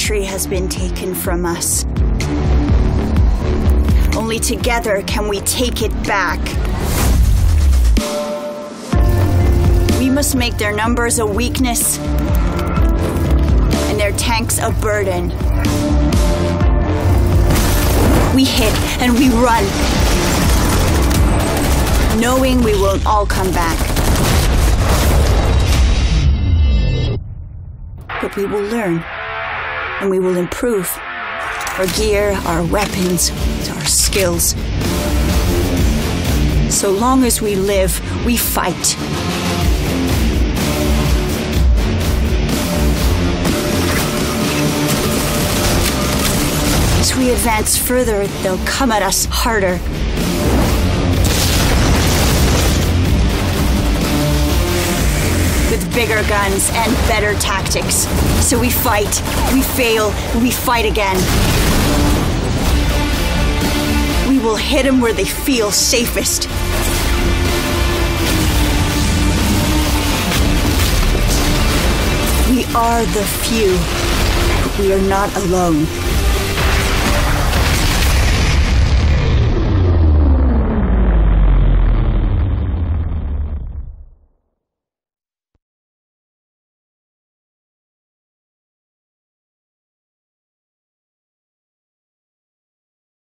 country has been taken from us. Only together can we take it back. We must make their numbers a weakness and their tanks a burden. We hit and we run, knowing we will all come back. But we will learn, and we will improve our gear, our weapons, our skills. So long as we live, we fight. As we advance further, they'll come at us harder. With bigger guns and better tactics. So we fight, we fail, we fight again. We will hit them where they feel safest. We are the few, but we are not alone.